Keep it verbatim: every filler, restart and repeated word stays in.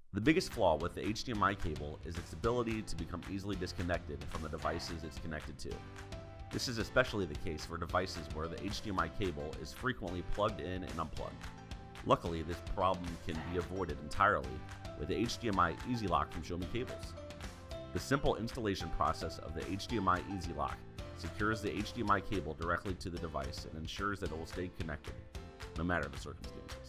The biggest flaw with the H D M I cable is its ability to become easily disconnected from the devices it's connected to. This is especially the case for devices where the H D M I cable is frequently plugged in and unplugged. Luckily, this problem can be avoided entirely with the H D M I E Z Lock from ShowMeCables. The simple installation process of the H D M I E Z Lock secures the H D M I cable directly to the device and ensures that it will stay connected, no matter the circumstances.